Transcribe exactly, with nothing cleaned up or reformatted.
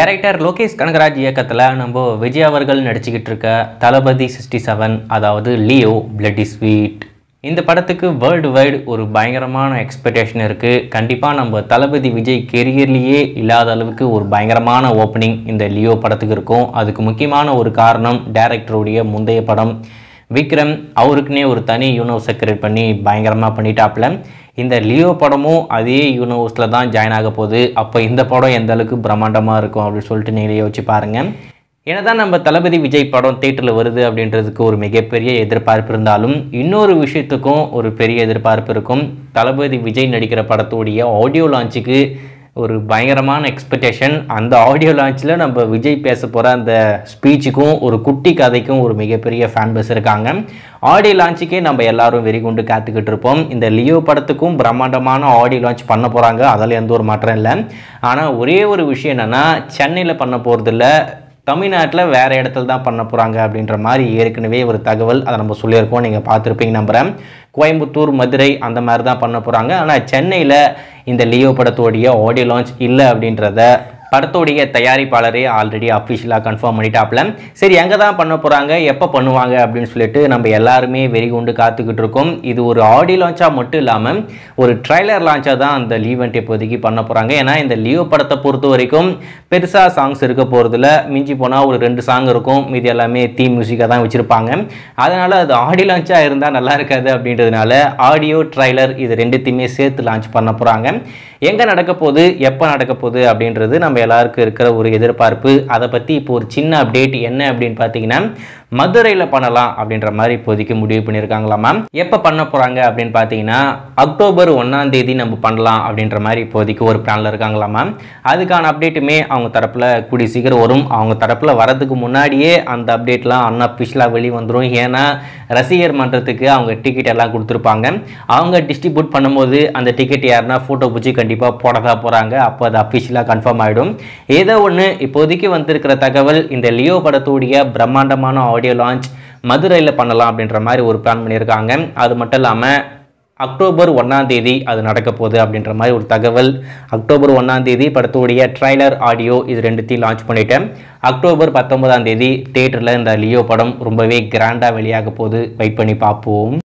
Director LokeshKanagaraj இயக்கத்தில் நம்ம விஜய் அவர்கள் நடிச்சுக்கிட்டு இருக்க தளபதி சிக்ஸ்டி செவன் அதாவது லியோ பிளட்டி ஸ்வீட் இந்த படத்துக்கு வேர்ல்டு வைடு ஒரு பயங்கரமான எக்ஸ்பெக்டேஷன் இருக்குது. கண்டிப்பாக நம்ம தளபதி விஜய் கெரியர்லேயே இல்லாத அளவுக்கு ஒரு பயங்கரமான ஓப்பனிங் இந்த லியோ படத்துக்கு இருக்கும். அதுக்கு முக்கியமான ஒரு காரணம் டைரக்டருடைய முந்தைய படம் விக்ரம். அவருக்குனே ஒரு தனி யூனிவர்ஸை கிரியேட் பண்ணி பயங்கரமாக பண்ணிட்டாப்புல. இந்த லியோ படமும் அதே யூனிவர்ஸில் தான் ஜாயின் ஆக போகுது. அப்போ இந்த படம் எந்த அளவுக்கு பிரம்மாண்டமாக இருக்கும் அப்படின்னு சொல்லிட்டு நீங்களே யோசிச்சு பாருங்கள். ஏன்னா தான் நம்ம தளபதி விஜய் படம் தேட்டரில் வருது அப்படின்றதுக்கு ஒரு மிகப்பெரிய எதிர்பார்ப்பு இருந்தாலும் இன்னொரு விஷயத்துக்கும் ஒரு பெரிய எதிர்பார்ப்பு இருக்கும். தளபதி விஜய் நடிக்கிற படத்துடைய ஆடியோ லான்ச்சுக்கு ஒரு பயங்கரமான எக்ஸ்பெக்டேஷன். அந்த ஆடியோ லான்ச்சில் நம்ம விஜய் பேச போகிற அந்த ஸ்பீச்சுக்கும் ஒரு குட்டி கதைக்கும் ஒரு மிகப்பெரிய ஃபேன் பேஸ் இருக்காங்க. ஆடியோ லான்ச்சுக்கே நம்ம எல்லாரும் வெறி கொண்டு காத்துக்கிட்டு இருப்போம். இந்த லியோ படத்துக்கும் பிரம்மாண்டமான ஆடியோ லான்ச் பண்ண போகிறாங்க, அதில் எந்த ஒரு மாற்றம் இல்லை. ஆனால் ஒரே ஒரு விஷயம் என்னென்னா சென்னையில் பண்ண போகிறதில்ல, தமிழ்நாட்டில் வேறு இடத்துல தான் பண்ண போகிறாங்க அப்படின்ற மாதிரி ஏற்கனவே ஒரு தகவல் அதை நம்ம சொல்லியிருக்கோம். நீங்கள் பார்த்துருப்பீங்க நம்புகிறேன். கோயம்புத்தூர், மதுரை அந்த மாதிரி தான் பண்ண போகிறாங்க. ஆனால் சென்னையில் இந்த லியோ படத்தோடைய ஆடியோ லான்ச் இல்லை அப்படின்றத படத்தோடைய தயாரிப்பாளரே ஆல்ரெடி அஃபிஷியலாக கன்ஃபார்ம் பண்ணிட்டாப்ல. சரி, எங்கே தான் பண்ண போகிறாங்க, எப்போ பண்ணுவாங்க அப்படின்னு சொல்லிட்டு நம்ம எல்லாருமே வெறி கொண்டு காத்துக்கிட்டு இருக்கோம். இது ஒரு ஆடியோ லான்ச்சாக மட்டும் இல்லாமல் ஒரு ட்ரைலர் லான்ச்சாக தான் அந்த ஈவெண்ட் இப்போதைக்கு பண்ண போகிறாங்க. ஏன்னா இந்த லியோ படத்தை பொறுத்த வரைக்கும் பெருசாக சாங்ஸ் இருக்க போகிறதுல மிஞ்சி போனால் ஒரு ரெண்டு சாங் இருக்கும், மீதி எல்லாமே தீம் மியூசிக்காக தான் வச்சுருப்பாங்க. அதனால் அது ஆடியோ லான்ச்சாக இருந்தால் நல்லா இருக்காது அப்படின்றதுனால ஆடியோ ட்ரைலர் இது ரெண்டுத்தையுமே சேர்த்து லான்ச் பண்ண போகிறாங்க. எங்கே நடக்க போகுது, எப்போ நடக்க போகுது அப்படின்றது நம்ம எல்லாருக்கும் இருக்கிற ஒரு எதிர்பார்ப்பு. அதை பற்றி இப்போ ஒரு சின்ன அப்டேட் என்ன அப்படின்னு பார்த்தீங்கன்னா, மதுரையில் பண்ணலாம் அப்படின்ற மாதிரி இப்போதைக்கு முடிவு பண்ணியிருக்காங்களாமா. எப்போ பண்ண போகிறாங்க அப்படின்னு பார்த்தீங்கன்னா அக்டோபர் ஒன்றாம் தேதி நம்ம பண்ணலாம் அப்படின்ற மாதிரி இப்போதைக்கு ஒரு பிளானில் இருக்காங்களாமா. அதுக்கான அப்டேட்டுமே அவங்க தரப்பில் கூடி சீக்கிரம் வரும். அவங்க தரப்பில் வரதுக்கு முன்னாடியே அந்த அப்டேட்லாம் அன்அஃபிஷியலாக வெளியே வந்துடும். ஏன்னா ரசிகர் மன்றத்துக்கு அவங்க டிக்கெட் எல்லாம் கொடுத்துருப்பாங்க. அவங்க டிஸ்ட்ரிபியூட் பண்ணும்போது அந்த டிக்கெட் யாருன்னா ஃபோட்டோ பிடிச்சி கண்டிப்பாக போட தான் போகிறாங்க. அப்போ அது அஃபிஷியலாக கன்ஃபார்ம் ஆகிடும். ஏதோ ஒன்று இப்போதைக்கு வந்திருக்கிற தகவல், இந்த லியோ படத்துடைய பிரம்மாண்டமான ஆடியோ லான்ச் மதுரையில் பண்ணலாம் அப்படின்ற மாதிரி ஒரு பிளான் பண்ணியிருக்காங்க. அது மட்டும் இல்லாமல் அக்டோபர் ஒன்றாம் தேதி அது நடக்க போகுது அப்படின்ற மாதிரி ஒரு தகவல். அக்டோபர் ஒன்றாம் தேதி படத்துடைய ட்ரைலர் ஆடியோ இது ரெண்டுத்தையும் லான்ச் பண்ணிட்டேன். அக்டோபர் பத்தொன்பதாம் தேதி தேட்டரில் இந்த லியோ படம் ரொம்பவே கிராண்டாக வெளியாக போகுது. வெயிட் பண்ணி பார்ப்போம்.